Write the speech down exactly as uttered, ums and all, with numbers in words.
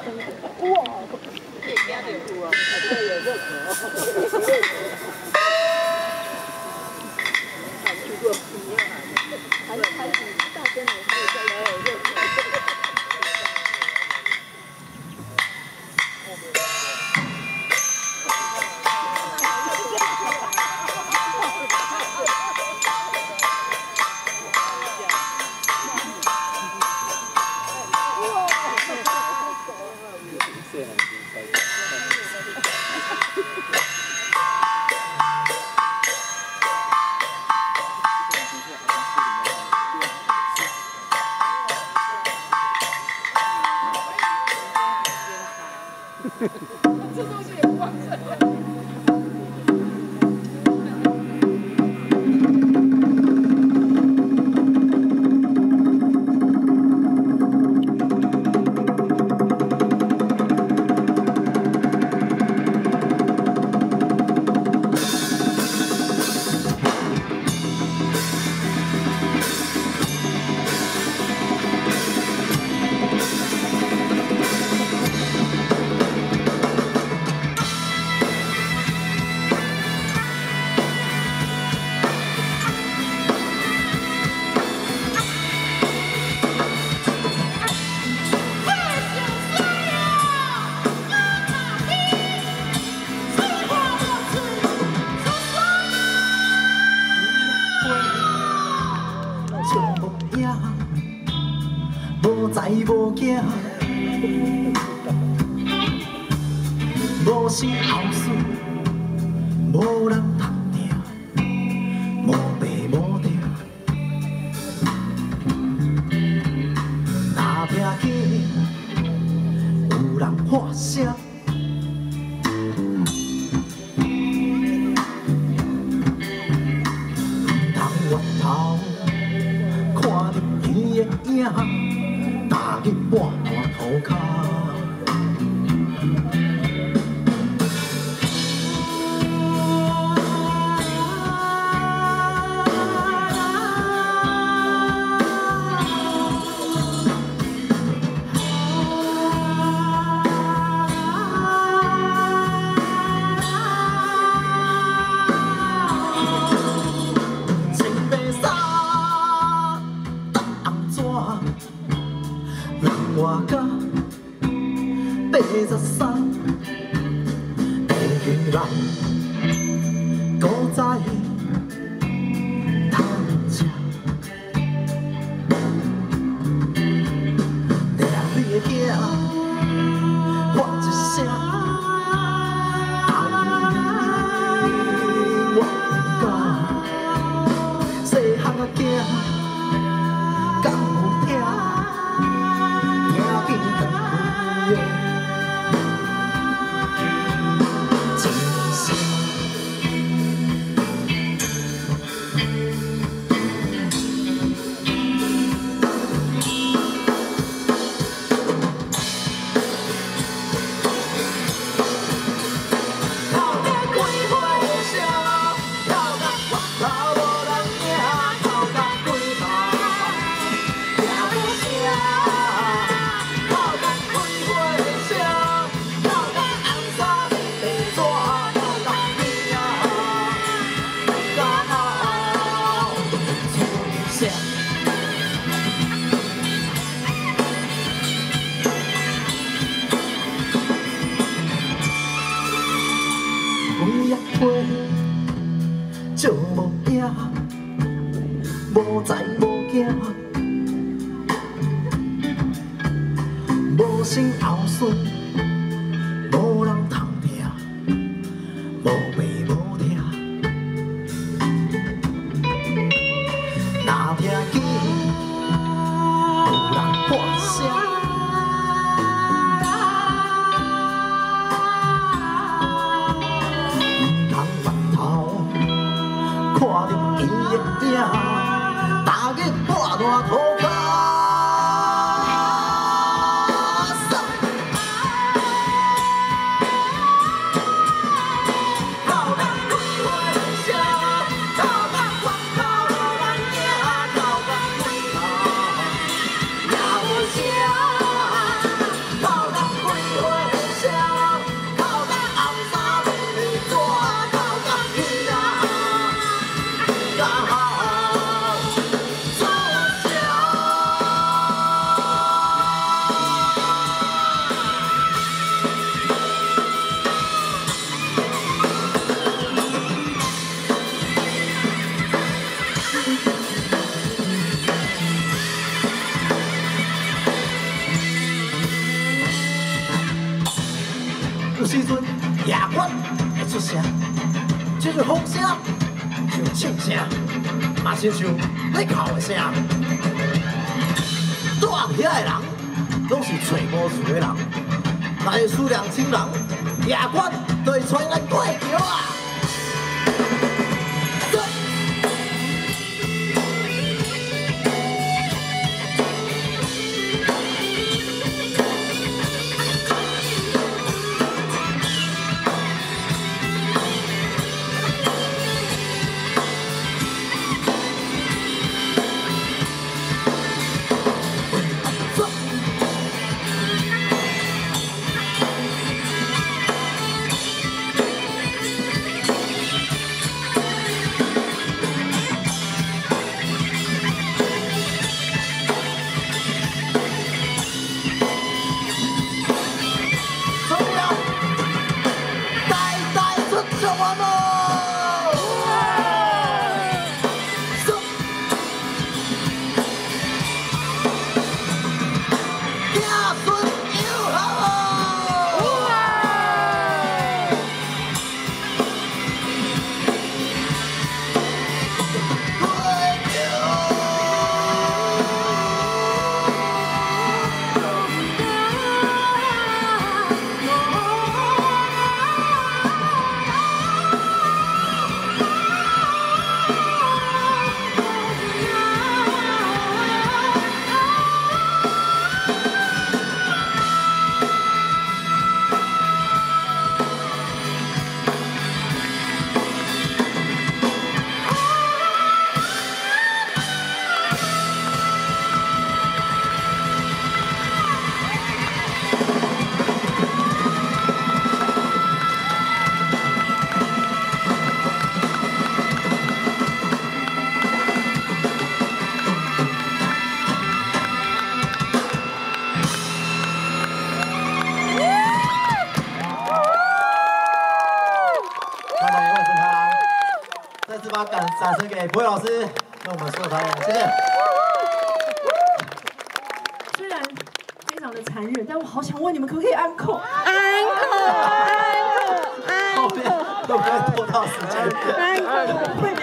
这东西也不完整。无财无囝，无生后嗣，无人通听，无爸无爹，若拼起有人喊声。 打去半烂涂骹，青白衫，淡红纸。 人活甲八十三，地球人古早贪吃，掠你的囝喊一声，我不敢，细汉仔囝敢有听？ 几啊岁就无影，无财无囝，无生后嗣，无人通听，无爸无爹，若听见有人喊声。 看着伊的影，大日半烂涂骹。 时阵夜管会出声，亲像风声，像唱声，嘛亲像咧哭的声。住遐的人，拢是找无厝的人，若是思念亲人，夜管就会带咱过桥啊！ 把掌掌声给博伟老师跟我们所有团员，谢谢。 虽然非常的残忍，但我好想问你们，可不可以安可？ 安可，安可，安可。 后面会不会拖到时间？ 安可。